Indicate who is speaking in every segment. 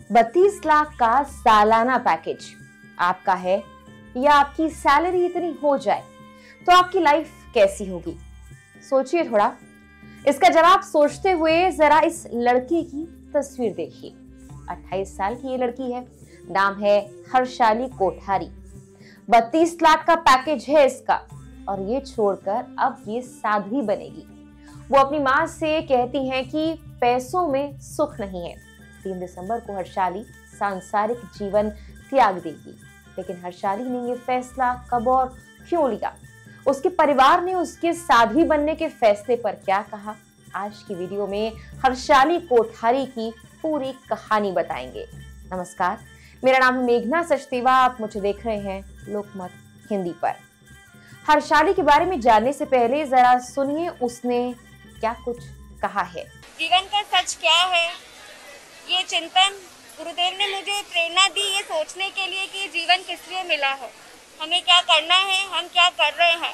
Speaker 1: 32 लाख का सालाना पैकेज आपका है या आपकी सैलरी इतनी हो जाए तो आपकी लाइफ कैसी होगी? सोचिए थोड़ा। इसका जवाब सोचते हुए जरा इस लड़के की तस्वीर देखिए। 28 साल की ये लड़की है, नाम है हर्षाली कोठारी। 32 लाख का पैकेज है इसका और ये छोड़कर अब ये साध्वी बनेगी। वो अपनी माँ से कहती हैं कि पैसों में सुख नहीं है। 3 दिसंबर को हर्षाली सांसारिक जीवन त्याग देगी, लेकिन हर्षाली ने ये फैसला कब और क्यों लिया, उसके परिवार ने उसके साध्वी बनने के फैसले पर क्या कहा, आज की वीडियो में हर्षाली कोठारी की पूरी कहानी बताएंगे। नमस्कार, मेरा नाम है मेघना सचदेवा, आप मुझे देख रहे हैं लोकमत हिंदी पर। हर्षाली के बारे में जानने से पहले जरा सुनिए उसने क्या कुछ कहा है।
Speaker 2: जीवन का सच क्या है, ये चिंतन गुरुदेव ने मुझे प्रेरणा दी ये सोचने के लिए कि जीवन किस लिए मिला है, हमें क्या करना है, हम क्या कर रहे हैं।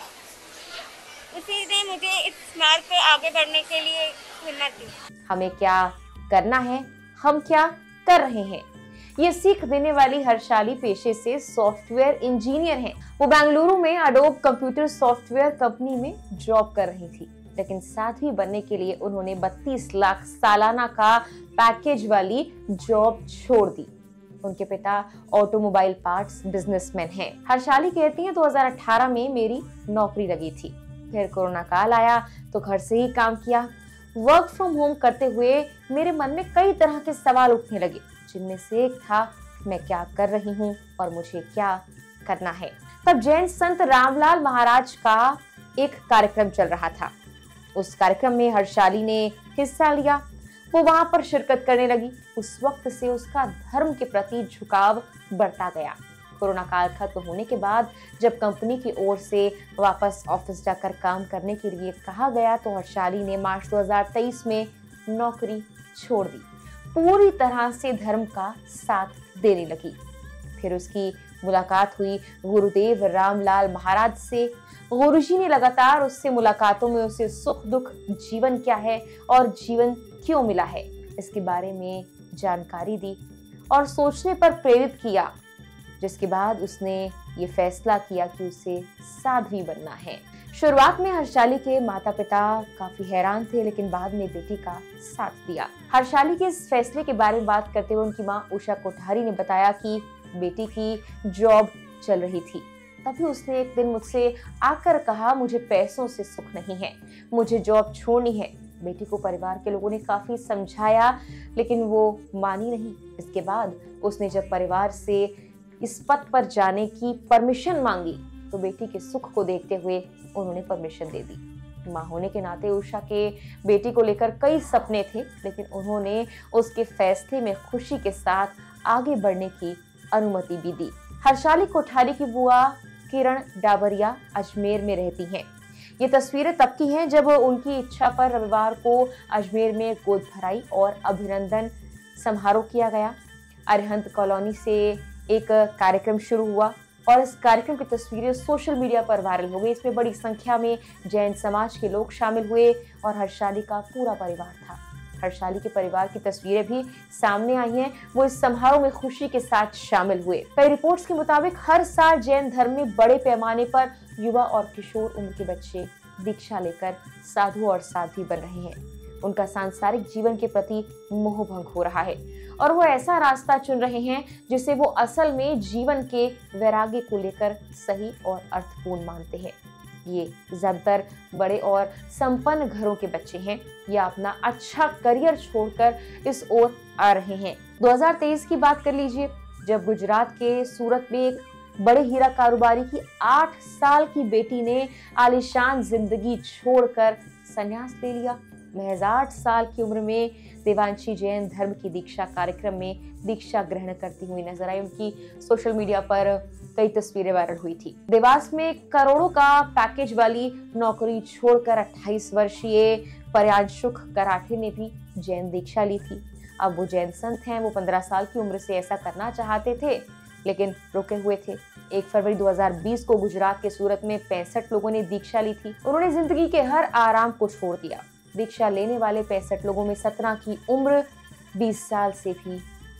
Speaker 2: उसी ने मुझे इस मार्ग पे आगे बढ़ने के लिए हिम्मत दी।
Speaker 1: हमें क्या करना है, हम क्या कर रहे हैं, ये सीख देने वाली हर्षाली पेशे से सॉफ्टवेयर इंजीनियर हैं। वो बेंगलुरु में अडोब कंप्यूटर सॉफ्टवेयर कंपनी में जॉब कर रही थी, लेकिन साध्वी बनने के लिए उन्होंने 32 लाख सालाना का पैकेज वाली जॉब छोड़ दी। उनके पिता ऑटोमोबाइल पार्ट्स बिजनेसमैन हैं। हर्षाली कहती हैं 2018 में मेरी नौकरी लगी थी, फिर कोरोना काल आया तो घर से ही काम किया। वर्क फ्रॉम होम करते हुए मेरे मन में कई तरह के सवाल उठने लगे, जिनमें से एक था मैं क्या कर रही हूँ और मुझे क्या करना है। तब जैन संत रामलाल महाराज का एक कार्यक्रम चल रहा था। उस कार्यक्रम में हर्षाली ने हिस्सा लिया, वो वहां पर शिरकत करने लगी। उस वक्त से उसका धर्म के प्रति झुकाव बढ़ता गया। कोरोना काल खत्म होने के बाद जब कंपनी की ओर से वापस ऑफिस जाकर काम करने के लिए कहा गया तो हर्षाली ने मार्च 2023 में नौकरी छोड़ दी, पूरी तरह से धर्म का साथ देने लगी। फिर उसकी मुलाकात हुई गुरुदेव रामलाल महाराज से। गुरुजी ने लगातार उससे मुलाकातों में उसे सुख दुख, जीवन क्या है और जीवन क्यों मिला है, इसके बारे में जानकारी दी और सोचने पर प्रेरित किया, जिसके बाद उसने ये फैसला किया कि उसे साध्वी बनना है। शुरुआत में हर्षाली के माता पिता काफी हैरान थे, लेकिन बाद में बेटी का साथ दिया। हर्षाली के इस फैसले के बारे में बात करते हुए उनकी माँ उषा कोठारी ने बताया कि बेटी की जॉब चल रही थी, तभी उसने एक दिन मुझसे आकर कहा मुझे पैसों से सुख नहीं है, मुझे जॉब छोड़नी है। बेटी को परिवार के लोगों ने काफी समझाया, लेकिन वो मानी नहीं। इसके बाद उसने जब परिवार से इस पथ पर जाने की परमिशन मांगी तो बेटी के सुख को देखते हुए उन्होंने परमिशन दे दी। माँ होने के नाते उषा के बेटी को लेकर कई सपने थे, लेकिन उन्होंने उसके फैसले में खुशी के साथ आगे बढ़ने की अनुमति भी दी। हर्षाली कोठारी की बुआ किरण डाबरिया अजमेर में रहती हैं। ये तस्वीरें तब की हैं जब उनकी इच्छा पर रविवार को अजमेर में गोद भराई और अभिनंदन समारोह किया गया। अरिहंत कॉलोनी से एक कार्यक्रम शुरू हुआ और इस कार्यक्रम की तस्वीरें सोशल मीडिया पर वायरल हो गई। इसमें बड़ी संख्या में जैन समाज के लोग शामिल हुए और हर्षाली का पूरा परिवार था। हर्षाली के परिवार की तस्वीरें भी सामने आई हैं। वो इस समारोह में खुशी के साथ शामिल हुए। कई रिपोर्ट्स के मुताबिक हर साल जैन धर्म में बड़े पैमाने पर युवा और किशोर उम्र के बच्चे दीक्षा लेकर साधु और साध्वी बन रहे हैं। उनका सांसारिक जीवन के प्रति मोह भंग हो रहा है और वो ऐसा रास्ता चुन रहे हैं जिसे वो असल में जीवन के वैराग्य को लेकर सही और अर्थपूर्ण मानते हैं। ये ज्यादातर बड़े और संपन्न घरों के बच्चे हैं या अपना अच्छा करियर छोड़कर इस ओर आ रहे हैं। 2023 की बात कर लीजिए, जब गुजरात के सूरत में एक बड़े हीरा कारोबारी की 8 साल की बेटी ने आलीशान जिंदगी छोड़कर संन्यास ले लिया। महज 8 साल की उम्र में देवांशी जैन धर्म की दीक्षा कार्यक्रम में दीक्षा ग्रहण करती हुई नजर आई। उनकी सोशल मीडिया पर कई तस्वीरें वायरल हुई थी। देवास में करोड़ों का पैकेज वाली नौकरी छोड़कर 28 वर्षीय पर्यांशुक कराठे ने भी जैन दीक्षा ली थी। अब वो जैन संत हैं। वो 15 साल की उम्र से ऐसा करना चाहते थे, लेकिन रुके हुए थे। 1 फरवरी 2020 को गुजरात के सूरत में 65 लोगों ने दीक्षा ली थी। उन्होंने जिंदगी के हर आराम को छोड़ दिया। दीक्षा लेने वाले 65 लोगों में 17 की उम्र 20 साल से भी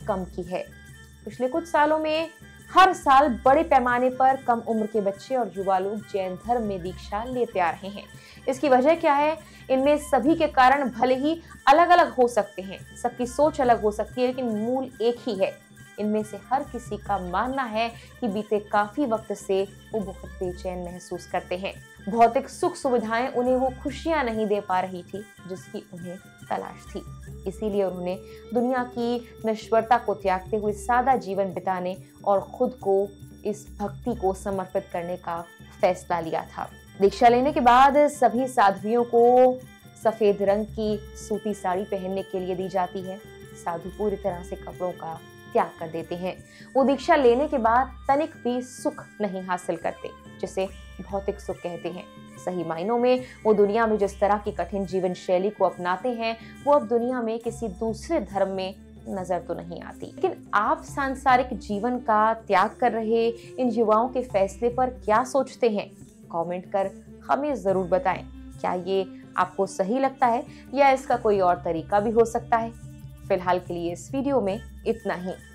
Speaker 1: कम की है। पिछले कुछ सालों में हर साल बड़े पैमाने पर कम उम्र के बच्चे और युवा लोग जैन धर्म में दीक्षा लेते आ रहे हैं। इसकी वजह क्या है? इनमें सभी के कारण भले ही अलग अलग हो सकते हैं, सबकी सोच अलग हो सकती है, लेकिन मूल एक ही है। इनमें से हर किसी का मानना है कि बीते काफी वक्त से वो बहुत बेचैन महसूस करते हैं। भौतिक सुख सुविधाएं उन्हें वो खुशियां नहीं दे पा रही थी जिसकी उन्हें तलाश थी। इसीलिए उन्होंने दुनिया की नश्वरता को त्यागते हुए सादा जीवन बिताने और खुद को इस भक्ति को समर्पित करने का फैसला लिया था। दीक्षा लेने के बाद सभी साध्वियों को सफेद रंग की सूती साड़ी पहनने के लिए दी जाती है। साधु पूरी तरह से कपड़ों का त्याग कर देते हैं। वो दीक्षा लेने के बाद तनिक भी सुख नहीं हासिल करते, जिसे भौतिक सुख कहते हैं। सही मायनों में वो दुनिया में जिस तरह की कठिन जीवन शैली को अपनाते हैं, वो अब दुनिया में किसी दूसरे धर्म में नजर तो नहीं आती। लेकिन आप सांसारिक जीवन का त्याग कर रहे इन युवाओं के फैसले पर क्या सोचते हैं? कमेंट कर हमें जरूर बताएं। क्या ये आपको सही लगता है या इसका कोई और तरीका भी हो सकता है? फिलहाल के लिए इस वीडियो में इतना ही।